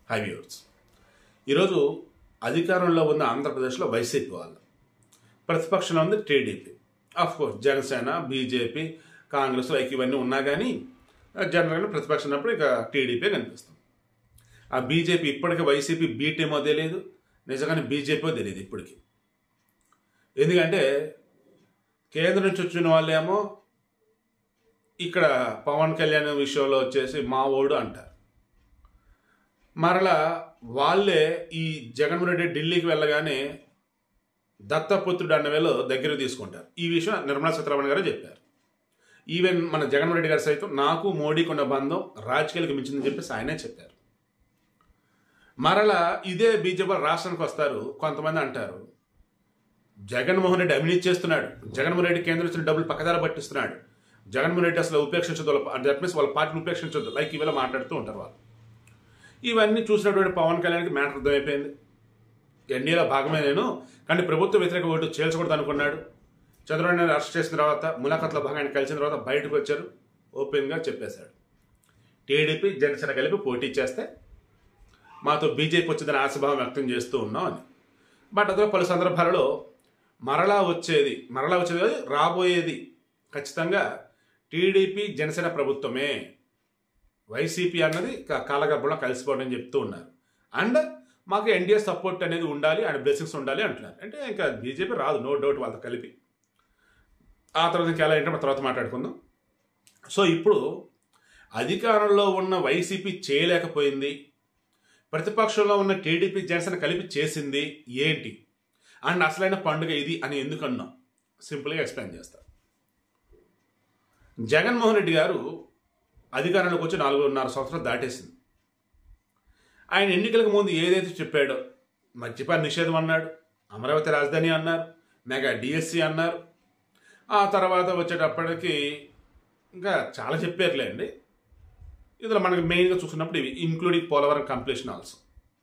High viewers, ఈరోజు అధికారంలో ఉన్న ఆంధ్రప్రదేశ్లో వైసీపీ వాళ్ళు, ప్రతిపక్షంలో ఉంది TDP. Of course Janasena, BJP, Congress ఇవన్నీ ఉన్నా కానీ జనరల్గా ప్రతిపక్షం ఉన్నప్పుడు ఇక టీడీపీ కనిపిస్తుంది. ఆ బీజేపీ ఇప్పటికీ వైసీపీ బీ టీమో తెలియదు, నిజంగానే బీజేపీ తెలియదు ఇప్పటికీ. ఎందుకంటే కేంద్రం నుంచి వచ్చిన వాళ్ళేమో ఇక్కడ పవన్ కళ్యాణ్ విషయంలో వచ్చేసి మా ఓడు అంటారు. మరలా వాళ్ళే ఈ జగన్మోహన్ రెడ్డి ఢిల్లీకి వెళ్ళగానే దత్తపుత్రుడు అన్న వేళ దగ్గర తీసుకుంటారు. ఈ విషయం నిర్మలా సీతారామన్ గారు చెప్పారు. ఈవెన్ మన జగన్మోహన్ రెడ్డి గారు సైతం నాకు మోడీకి ఉన్న బంధం రాజకీయాలకు మించిందని చెప్పేసి ఆయనే చెప్పారు. మరలా ఇదే బీజేపీ రాష్ట్రానికి వస్తారు. కొంతమంది అంటారు జగన్మోహన్ రెడ్డి అవినీతి చేస్తున్నాడు, జగన్మోహన్ రెడ్డి కేంద్రం ఇచ్చిన డబ్బులు పక్కదారి పట్టిస్తున్నాడు, జగన్మోహన్ రెడ్డి అసలు ఉపేక్షించదు, దట్ వాళ్ళ పార్టీని ఉపేక్షించొద్దు, ఇవాళ మాట్లాడుతూ ఉంటారు వాళ్ళు. ఇవన్నీ చూసినటువంటి పవన్ కళ్యాణ్కి మ్యాటర్ అర్థమైపోయింది. ఎన్డీఏలో భాగమే నేను, కానీ ప్రభుత్వ వ్యతిరేక ఓటు చేల్చకూడదు అనుకున్నాడు. చంద్రబాబు నాయుడు అరెస్ట్ చేసిన తర్వాత ములాఖాత్లో భాగంగా కలిసిన తర్వాత బయటకు వచ్చారు, ఓపెన్గా చెప్పేశాడు టీడీపీ జనసేన కలిపి పోటీ చేస్తే మాతో బీజేపీ వచ్చిందని ఆశాభావం వ్యక్తం చేస్తూ ఉన్నాం అని. బట్ అందులో పలు సందర్భాలలో మరలా వచ్చేది కాదు, రాబోయేది ఖచ్చితంగా టీడీపీ జనసేన ప్రభుత్వమే, వైసీపీ అన్నది కాలగర్భంలో కలిసిపోవడం చెప్తూ ఉన్నారు. అండ్ మాకు ఎన్డీఏ సపోర్ట్ అనేది ఉండాలి అండ్ బ్లెస్సింగ్స్ ఉండాలి అంటున్నారు. అంటే ఇంకా బీజేపీ రాదు, నో డౌట్, వాళ్ళతో కలిపి. ఆ తర్వాత ఇంకా ఎలా ఏంటో తర్వాత మాట్లాడుకుందాం. సో ఇప్పుడు అధికారంలో ఉన్న వైసీపీ చేయలేకపోయింది, ప్రతిపక్షంలో ఉన్న టీడీపీ జనసేన కలిపి చేసింది ఏంటి, అండ్ అసలైన పండుగ ఇది అని ఎందుకన్నాం సింపుల్గా ఎక్స్ప్లెయిన్ చేస్తారు. జగన్మోహన్ రెడ్డి గారు అధికారంలోకి వచ్చి 4.5 సంవత్సరాలు దాటేసింది. ఆయన ఎన్నికలకు ముందు ఏదైతే చెప్పాడో, మద్యపాన నిషేధం అన్నాడు, అమరావతి రాజధాని అన్నారు, మెగా డిఎస్సి అన్నారు, ఆ తర్వాత వచ్చేటప్పటికి ఇంకా చాలా చెప్పారులేండి. ఇందులో మనకి మెయిన్గా చూసుకున్నప్పుడు ఇవి ఇంక్లూడింగ్ పోలవరం కంప్లీషన్ ఆల్సో.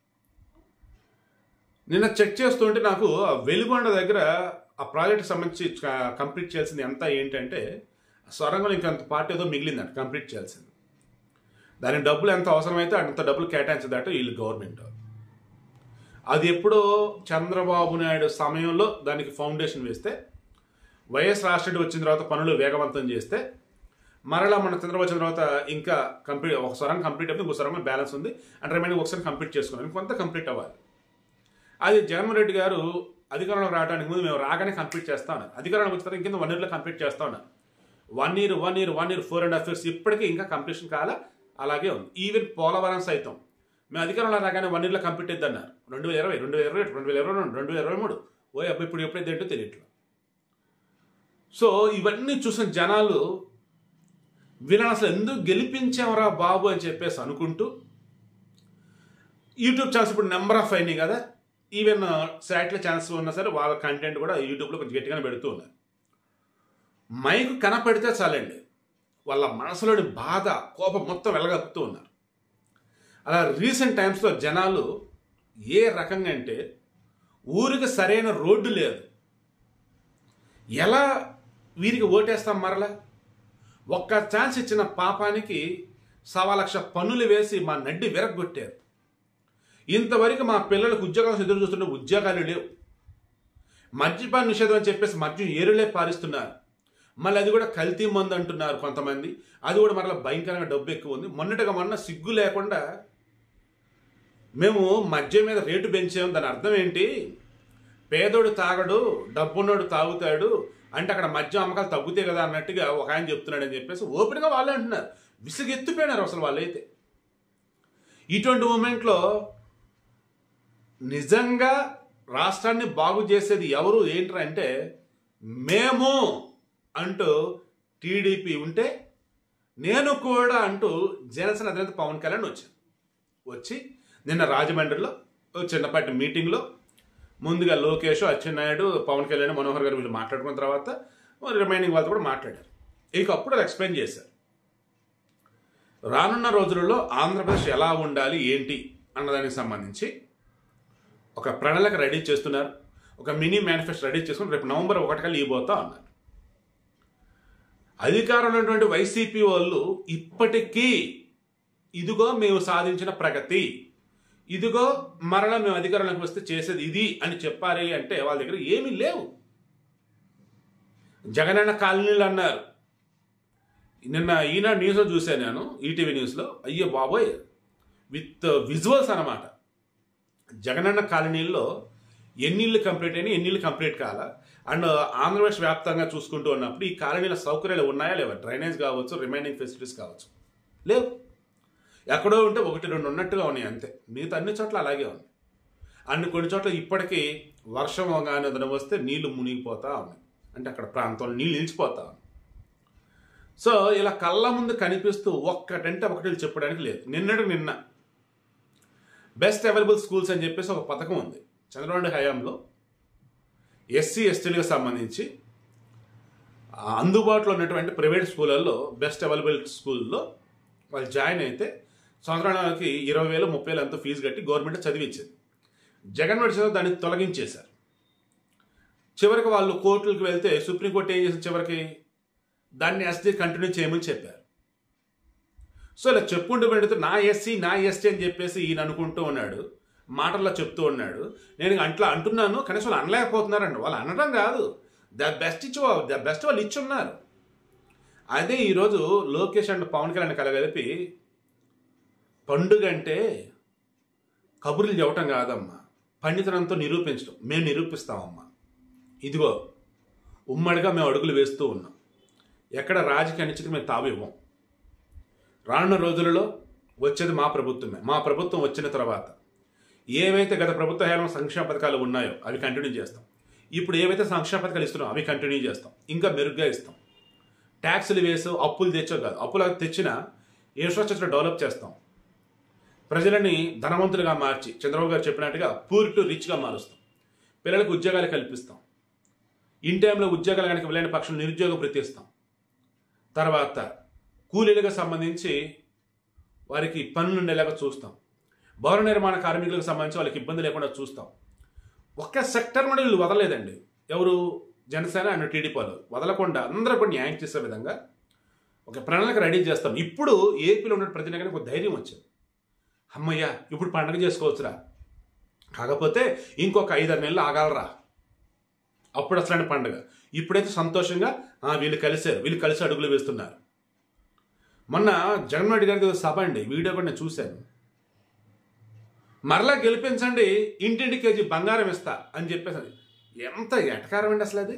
నిన్న చెక్ చేస్తుంటే నాకు వెలుగొండ దగ్గర ఆ ప్రాజెక్ట్కి సంబంధించి కంప్లీట్ చేయాల్సింది ఎంత ఏంటంటే, సొరంగంలో ఇంకంత పార్ట్ ఏదో మిగిలిందంట కంప్లీట్ చేయాల్సింది. దానికి డబ్బులు ఎంత అవసరమైతే అంత డబ్బులు కేటాయించదట వీళ్ళు గవర్నమెంట్. అది ఎప్పుడో చంద్రబాబు నాయుడు సమయంలో దానికి ఫౌండేషన్ వేస్తే, వైఎస్ రాష్ట్రెడ్డి వచ్చిన తర్వాత పనులు వేగవంతం చేస్తే, మరలా మన చంద్రబాబు వచ్చిన తర్వాత ఇంకా కంప్లీట్, ఒక సొరంగం కంప్లీట్ అయితే ఇంకో సొరంగం బ్యాలెన్స్ ఉంది అంటే రిమైనింగ్ ఒకసారి కంప్లీట్ చేసుకున్నాం, కొంత కంప్లీట్ అవ్వాలి. అది జగన్మోహన్ రెడ్డి గారు అధికారంలోకి రావడానికి ముందు మేము రాగానే కంప్లీట్ చేస్తా ఉన్నారు, అధికారంలోకి వచ్చిన తర్వాత ఇంకింద 1 yearలో కంప్లీట్ చేస్తా ఉన్నారు. 1 year 4.5 years ఇప్పటికీ ఇంకా కంప్లీషన్ కాల అలాగే ఉంది. ఈవెన్ పోలవరం సైతం మేము అధికారంలో రాగానే 1 yearలో కంప్లీట్ అవుతుంది అన్నారు. 2020, 2021, 2022, 2023 ఓ అబ్బాయి ఇప్పుడు ఎప్పుడైతే ఏంటో తెలియట్లేదు. సో ఇవన్నీ చూసిన జనాలు వీళ్ళని అసలు ఎందుకు గెలిపించామరా బాబు అని చెప్పేసి అనుకుంటూ, యూట్యూబ్ ఛానల్స్ ఇప్పుడు నెంబర్ ఆఫ్ అయినాయి కదా, ఈవెన్ శాటిలైట్ ఛానల్స్ ఉన్నా సరే వాళ్ళ కంటెంట్ కూడా యూట్యూబ్లో కొంచెం గట్టిగానే పెడుతూ ఉన్నారు. మైకు కనపడితే చాలండి వాళ్ళ మనసులోని బాధ, కోపం మొత్తం వెలగప్పుతూ ఉన్నారు. అలా రీసెంట్ టైమ్స్లో జనాలు ఏ రకంగా అంటే, ఊరికి సరైన రోడ్డు లేదు, ఎలా వీరికి ఓటేస్తాం మరలా, ఒక్క ఛాన్స్ ఇచ్చిన పాపానికి 1,00,000 పన్నులు వేసి మా నడ్డి విరగొట్టారు. ఇంతవరకు మా పిల్లలకు ఉద్యోగాలు ఎదురు చూస్తుంటే ఉద్యోగాలు లేవు, మద్యపాన నిషేధం అని చెప్పేసి మద్యం ఏరులే పారిస్తున్నారు, మళ్ళీ అది కూడా కల్తీ మందు అంటున్నారు కొంతమంది, అది కూడా మరలా భయంకరంగా డబ్బు ఎక్కువ ఉంది. మొన్న సిగ్గు లేకుండా మేము మద్యం మీద రేటు పెంచాము, దాని అర్థం ఏంటి, పేదోడు తాగడు డబ్బున్నోడు తాగుతాడు అంటే అక్కడ మద్యం అమ్మకాలు తగ్గుతాయి కదా అన్నట్టుగా ఒక ఆయన చెప్తున్నాడు అని చెప్పేసి ఓపెన్గా వాళ్ళే అంటున్నారు. విసుగెత్తిపోయినారు అసలు వాళ్ళైతే. ఇటువంటి మూమెంట్లో నిజంగా రాష్ట్రాన్ని బాగు చేసేది ఎవరు ఏంటంటే అంటే మేము అంటూ టీడీపీ ఉంటే, నేను కూడా అంటూ జనసేన అధినేత పవన్ కళ్యాణ్ వచ్చి నిన్న రాజమండ్రిలో చిన్నపాటి మీటింగ్లో ముందుగా లోకేష్, అచ్చెన్నాయుడు, పవన్ కళ్యాణ్, మనోహర్ గారు వీళ్ళు మాట్లాడుకున్న తర్వాత రిమైనింగ్ వాళ్ళతో కూడా మాట్లాడారు. ఇక అప్పుడు అది ఎక్స్ప్లెయిన్ చేశారు. రానున్న రోజులలో ఆంధ్రప్రదేశ్ ఎలా ఉండాలి ఏంటి అన్నదానికి సంబంధించి ఒక ప్రణాళిక రెడీ చేస్తున్నారు, ఒక మినీ మేనిఫెస్టో రెడీ చేసుకుని రేపు November 1 కల్లా ఇవ్వబోతా అన్నారు. అధికారంలో ఉన్నటువంటి వైసీపీ వాళ్ళు ఇప్పటికీ ఇదిగో మేము సాధించిన ప్రగతి, ఇదిగో మరలా మేము అధికారంలోకి వస్తే చేసేది ఇది అని చెప్పాలి అంటే వాళ్ళ దగ్గర ఏమీ లేవు. జగనన్న కాలనీలు అన్నారు. నిన్న ఈనాడు న్యూస్లో చూశాను నేను, ఈటీవీ న్యూస్లో. అయ్యో బాబోయ్, విత్ విజువల్స్ అన్నమాట. జగనన్న కాలనీల్లో ఎన్ని ఇళ్ళు కంప్లీట్ అయినా ఎన్ని ఇళ్ళు కంప్లీట్ కాలా. అండ్ ఆంధ్రప్రదేశ్ వ్యాప్తంగా చూసుకుంటూ ఉన్నప్పుడు ఈ కాలనీల సౌకర్యాలు ఉన్నాయా లేవా? డ్రైనేజ్ కావచ్చు, రిమైనింగ్ ఫెసిలిటీస్ కావచ్చు, లేవు. ఎక్కడో ఉంటే 1-2 ఉన్నట్టుగా ఉన్నాయి అంతే. మిగతా అన్ని చోట్ల అలాగే ఉంది. కొన్ని చోట్ల ఇప్పటికీ వర్షం కానీ వస్తే నీళ్లు మునిగిపోతా ఉన్నాయి. అంటే అక్కడ ప్రాంతంలో నీళ్ళు నిలిచిపోతా ఉన్నాయి. సో ఇలా కళ్ళ ముందు కనిపిస్తూ ఒక్కటంటే ఒకటి చెప్పడానికి లేదు. నిన్న బెస్ట్ అవైలబుల్ స్కూల్స్ అని చెప్పేసి ఒక పథకం ఉంది చంద్రబాబు హయాంలో. ఎస్సీ ఎస్టీలకు సంబంధించి అందుబాటులో ఉన్నటువంటి ప్రైవేట్ స్కూళ్ళల్లో బెస్ట్ అవైలబుల్ స్కూల్లో వాళ్ళు జాయిన్ అయితే సంవత్సరానికి 20,000 30,000 ఎంతో ఫీజు కట్టి గవర్నమెంట్ చదివించింది. జగన్మోహన్ రెడ్డి దాన్ని తొలగించేశారు. చివరికి వాళ్ళు కోర్టులకు వెళ్తే సుప్రీంకోర్టు ఏం చేసింది, చివరికి దాన్ని ఎస్టీ కంటిన్యూ చేయమని చెప్పారు. సో ఇలా చెప్పుకుంటూ పెడితే నా ఎస్సీ అని చెప్పేసి ఈయన అనుకుంటూ ఉన్నాడు, మాటల్లో చెప్తూ ఉన్నాడు. నేను అట్లా అంటున్నాను, కనీసం వాళ్ళు అనలేకపోతున్నారండి. వాళ్ళు అనడం కాదు, ద బెస్ట్ వాళ్ళు ఇచ్చున్నారు. అదే ఈరోజు లోకేష్ అండ్ పవన్ కళ్యాణ్ కలగలిపి పండుగ అంటే కబుర్లు చెప్పటం కాదమ్మా, పండితనంతో నిరూపించడం. మేము నిరూపిస్తామమ్మా. ఇదిగో ఉమ్మడిగా మేము అడుగులు వేస్తూ ఉన్నాం. ఎక్కడ రాజకీయ అనిశ్చితికి మేము తావివ్వం. రానున్న రోజులలో వచ్చేది మా ప్రభుత్వమే. మా ప్రభుత్వం వచ్చిన తర్వాత ఏవైతే గత ప్రభుత్వ హయాంలో సంక్షేమ పథకాలు ఉన్నాయో అవి కంటిన్యూ చేస్తాం. ఇప్పుడు ఏవైతే సంక్షేమ పథకాలు ఇస్తున్నామో అవి కంటిన్యూ చేస్తాం, ఇంకా మెరుగ్గా ఇస్తాం. ట్యాక్సులు వేసో అప్పులు తెచ్చో కాదు, అప్పులు తెచ్చినా ఇన్ఫ్రాస్ట్రక్చర్ డెవలప్ చేస్తాం. ప్రజలని ధనవంతులుగా మార్చి చంద్రబాబు గారు చెప్పినట్టుగా పూర్ టు రిచ్గా మారుస్తాం. పిల్లలకు ఉద్యోగాలు కల్పిస్తాం. ఇన్ టైంలో ఉద్యోగాలు కనుక వెళ్ళని పక్షం నిరుద్యోగం ప్రతిస్తాం. తర్వాత కూలీలకు సంబంధించి వారికి పనులు ఉండేలాగా చూస్తాం. భవన నిర్మాణ కార్మికులకు సంబంధించి వాళ్ళకి ఇబ్బంది లేకుండా చూస్తాం. ఒక్క సెక్టర్ కూడా వీళ్ళు వదలలేదండి. ఎవరు? జనసేన అండ్ టీడీపీ వాళ్ళు వదలకుండా అందరూ కూడా న్యాయం చేసే విధంగా ఒక ప్రణాళిక రెడీ చేస్తాం. ఇప్పుడు ఏపీలో ఉన్న ప్రతి నగరానికి ఒక ధైర్యం వచ్చింది. అమ్మయ్య, ఇప్పుడు పండుగ చేసుకోవచ్చురా, కాకపోతే ఇంకొక 5-6 నెలలు ఆగాలరా, అప్పుడు అసలు పండుగ. ఇప్పుడైతే సంతోషంగా వీళ్ళు కలిసి అడుగులు వేస్తున్నారు. మొన్న జగన్మోహన్ రెడ్డి గారికి సభ అండి, వీడియో కూడా నేను చూశాను. మరలా గెలిపించండి, ఇంటింటి కేజీ బంగారం ఇస్తా అని చెప్పేసి. ఎంత ఎటకారం అండి అసలు అది.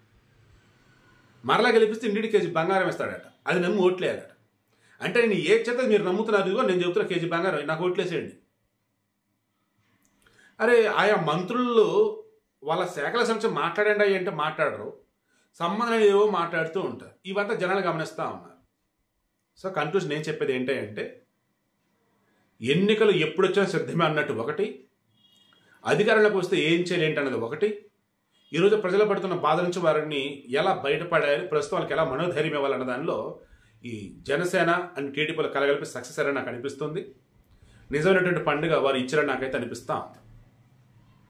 మరలా గెలిపిస్తే ఇంటింటి కేజీ బంగారం ఇస్తాడట, అది నమ్మి ఓట్లేదట. అంటే నేను ఏ చేత మీరు నమ్ముతున్నారు, ఇదిగో నేను చెబుతున్నా కేజీ బంగారం నాకు ఓట్లేసేయండి. అరే ఆయా మంత్రులు వాళ్ళ శాఖల సంబంధించి మాట్లాడండి అంటే మాట్లాడరు, సంబంధం ఏవో మాట్లాడుతూ ఉంటారు. ఇవంతా జనాలు గమనిస్తూ ఉన్నారు. సో కన్క్లూజన్ నేను చెప్పేది ఏంటంటే, ఎన్నికలు ఎప్పుడు వచ్చినా సిద్ధమే అన్నట్టు ఒకటి, అధికారంలోకి వస్తే ఏం చేయాలి ఏంటన్నది ఒకటి, ఈరోజు ప్రజలు పడుతున్న బాధ నుంచి వారిని ఎలా బయటపడాలి, ప్రస్తుతం వాళ్ళకి ఎలా మనోధైర్యం ఇవ్వాలన్న దానిలో ఈ జనసేన అండ్ టీడీపీలు కలగలిపి సక్సెస్ అయ్యారని నాకు అనిపిస్తుంది. నిజమైనటువంటి పండుగ వారు ఇచ్చారని నాకైతే అనిపిస్తా ఉంది.